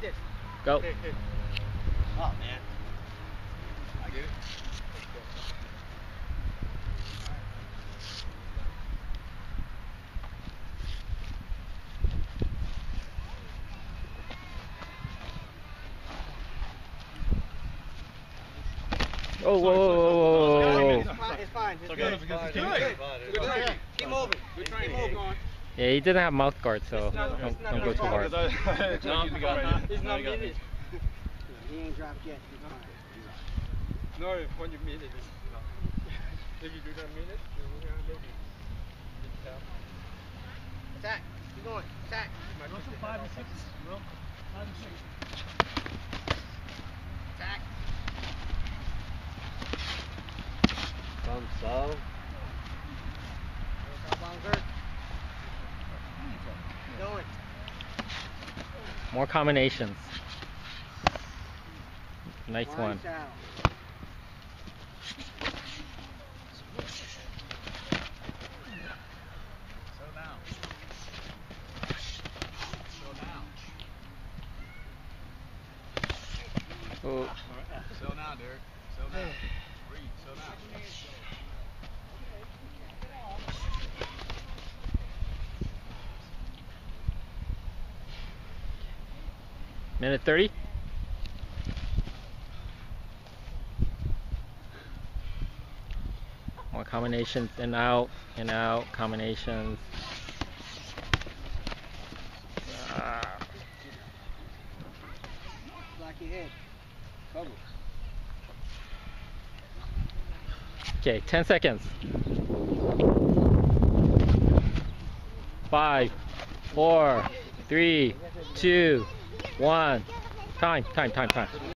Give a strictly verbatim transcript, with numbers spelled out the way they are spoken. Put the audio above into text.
this. Go. Hey, hey. Oh, man. I get it. Oh, whoa, whoa, whoa, whoa. It's fine. It's fine. It's It's good. okay. It's fine. Good. Good. Good try. Keep moving. Good try. Keep moving. Yeah, he didn't have mouth guard, so not- don't, it's not don't go his too fault. hard. No, we got it. He's not We got needed. it. He ain't dropped yet. He's fine. No, when you mean it, it's not. If you do not mean it, you will have maybe. Attack. Keep going. Attack. Go some five and six. Will. Five and six. Attack. Come so. Going. More combinations. Nice one. Down. Settle down. Settle down. Oh. Settle down, Derek. Settle down. Breathe. Settle down. Minute thirty. More combinations, in, out, in, out, combinations. Ah. Block your head. Cover. Okay, ten seconds. Five, four, three, two, one. Time, time, time, time.